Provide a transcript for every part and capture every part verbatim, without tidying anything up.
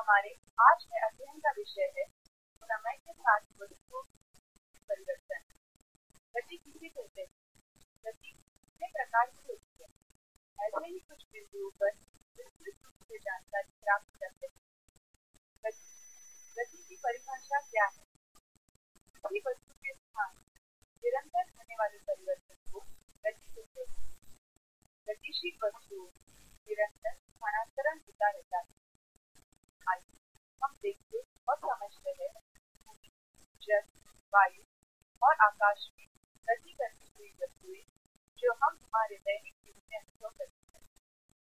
हमारे आज के अध्ययन का विषय है समय के साथ वस्तुओं की परिवर्तन। गति किसे कहते हैं? गति कितने प्रकार की होती है? ऐसे ही कुछ बिंदुओं पर विस्तृत रूप से जानकारी प्राप्त करते हैं। गति गति की परिभाषा क्या है? किसी वस्तु के स्थान निरंतर होने वाले परिवर्तन को गति कहते हैं। गतिशील वस्तुओं निरंतर स्थानांतरण होता रहता है। आइए हम देखते और समझते हैं जल, वायु और आकाश में गति करती हुई वस्तुएं जो हम हमारे दैनिक जीवन में अनुभव करते हैं।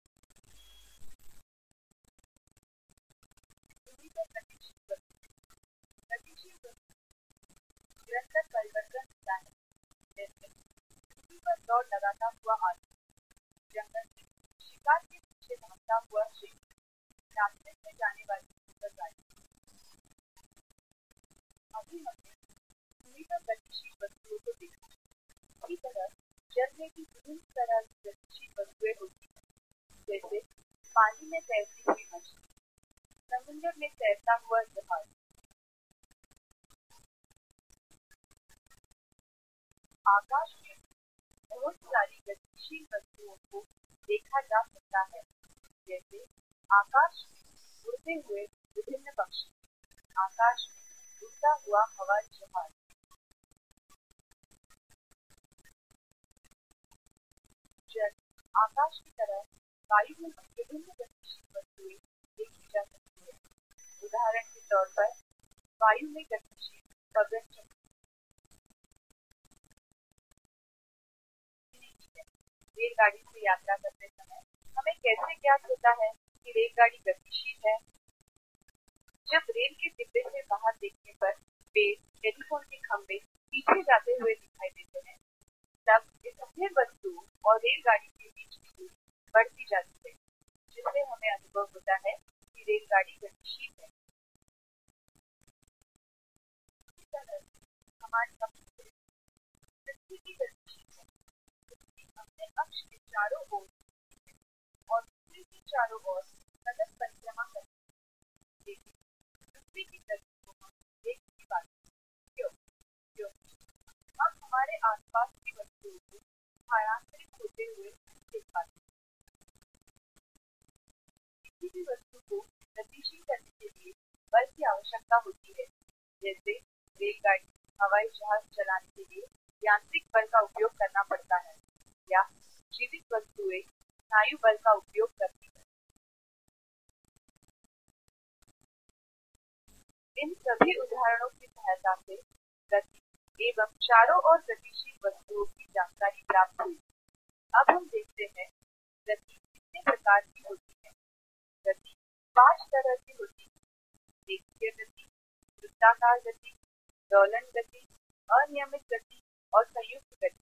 गतिशील वस्तु गतिशील वस्तु निरंतर परिवर्तन होता है। जैसे पृथ्वी पर दौड़ लगाता हुआ आदमी, जंगल में शिकार के पीछे भागता हुआ शेर, रास्ते से जाने वाली गाड़ी। अभी हमने भूमि पर गतिशील वस्तुओं को देखा। इसी तरह जल में भी विभिन्न तरह की गतिशील वस्तुएं होती हैं, जैसे पानी में तैरती हुई मछली, समुद्र में तैरता हुआ जहाज। आकाश में बहुत सारी गतिशील वस्तुओं को देखा जा सकता है, जैसे आकाश में उड़ते हुए विभिन्न पक्षी, आकाश में उड़ता हुआ हवाई जहाज। जल, आकाश की तरह वायु में विभिन्न गतिशील वस्तुएं देखी जा सकती है। उदाहरण के तौर पर वायु में गतिशील गगन चक्र। रेलगाड़ी से यात्रा करते समय हमें कैसे ज्ञात होता है कि रेलगाड़ी गतिशील है? जब रेल के डिब्बे से बाहर देखने पर पेड़, टेलीफोन के खंभे पीछे जाते हुए दिखाई देते हैं, तब इस स्थिर वस्तु और रेलगाड़ी के बीच की दूरी बढ़ती जाती है, जिससे हमें अनुभव होता है कि रेलगाड़ी गतिशील है। इसी तरह हमारी अपनी पृथ्वी की गतिशील है। पृथ्वी अपने अक्ष के चारों ओर और पृथ्वी के चारों ओर सतत परिक्रमा करती है। लेकिन पृथ्वी की गति को हम देख नहीं पाते। क्यों? क्योंकि हम हमारे आसपास की वस्तुओं को स्थानांतरित होते हुए देख पाते हैं। किसी भी वस्तु को गतिशील करने के लिए बल की आवश्यकता होती है, जैसे रेलगाड़ी, हवाई जहाज चलाने के लिए यांत्रिक बल का उपयोग करना पड़ता है, या जीवित वस्तुएं स्नायु बल का उपयोग करती हैं। इन सभी उदाहरणों की सहायता से गति एवं चारों ओर गतिशील वस्तुओं की जानकारी प्राप्त हुई। अब हम देखते हैं गति कितने प्रकार की होती है। गति पांच तरह की होती है: रेखीय गति, वृत्ताकार गति, दोलन गति, अनियमित गति और संयुक्त गति।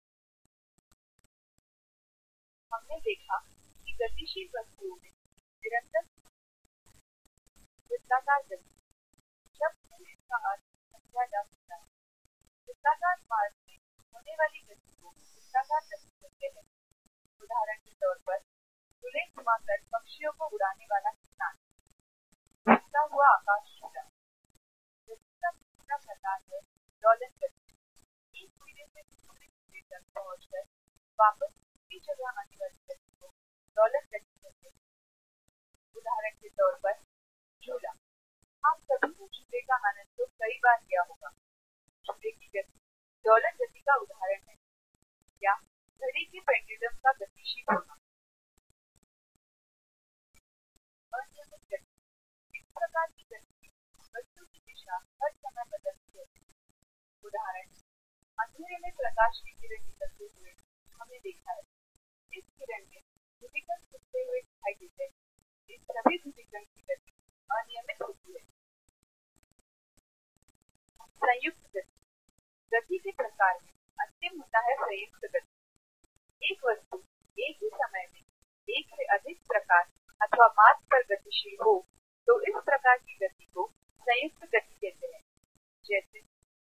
हमने देखा कि गतिशील वस्तुओं में निरंतर वृत्ताकार गति, जब इसका अर्थ समझा जा सकता है। वृत्ताकार मार्ग में होने वाली गति को वृत्ताकार गति कहते हैं। उदाहरण के तौर पर बुलेट घुमाकर पक्षियों को उड़ाने वाला किसान, घूमता हुआ आकाश चूड़ा। गति का दूसरा प्रकार है दोलन गति। एक सिरे से दूसरे सिरे तक पहुंचकर वापस उसी जगह आने वाली गति को दोलन गति कहते हैं। उदाहरण के तौर पर झूला। आप सभी ने झूले का आनंद तो कई बार लिया होगा। झूले की गति दोलन गति का उदाहरण है, या घड़ी के पेंडुलम का गतिशील होना। अनियमित गति। इस प्रकार की गति वस्तु की दिशा हर समय बदलती है। उदाहरण, अंधेरे में प्रकाश की किरण निकलते हुए हमने देखा है। इस किरण में ध्रुवीकरण छुपते हुए दिखाई देते हैं। इस सभी ध्रुवीकरण की गति अनियमित होती है। संयुक्त गति। गति के प्रकार में अंतिम होता है संयुक्त गति। एक वस्तु एक ही समय में एक से अधिक प्रकार अथवा मार्ग पर गतिशील हो तो इस प्रकार की गति को संयुक्त गति कहते हैं। जैसे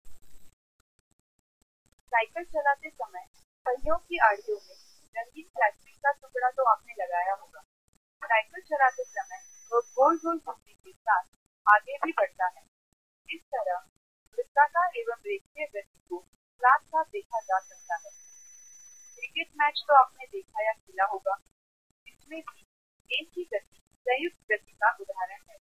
साइकिल चलाते समय पहियों की आड़ियों में रंगीन प्लास्टिक का टुकड़ा तो आपने लगाया होगा। साइकिल चलाते समय वो गोल गोल घूमने के साथ आगे भी बढ़ता है। इस तरह वृत्ताकार एवं रेखीय गति को साथ साथ देखा जा सकता है। क्रिकेट मैच तो आपने देखा या खेला होगा, इसमें भी गेंद की गति संयुक्त गति का उदाहरण है।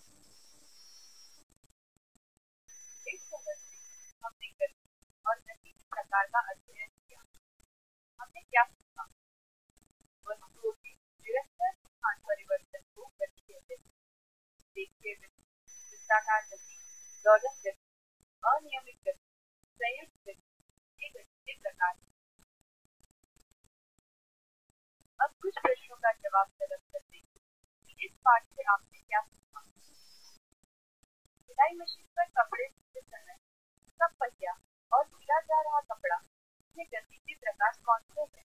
इस तरह से हमने गति और गति के प्रकार का अध्ययन किया। हमने क्या सीखा? वस्तुओं के निरंतर स्थान परिवर्तन को गति कहते हैं। रेखीय गति, वृत्ताकार गति, दोलन गति, अनियमित गति, संयुक्त गति, ये गति के प्रकार हैं। अब कुछ प्रश्नों का जवाब तलब करते हैं कि इस पाठ से आपने क्या सीखा। सिलाई मशीन पर कपड़े सिलते समय उसका पहिया और सिला जा रहा कपड़ा में गति के प्रकार कौन से हैं?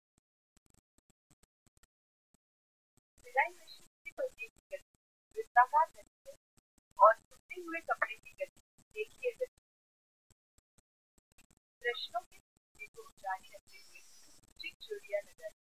सिलाई मशीन के पहिए की गति वृत्ताकार गति है और सिलते हुए कपड़े की गति रेखीय गति। प्रश्नों के को जारी रखते हुए चिक चूड़िया नजर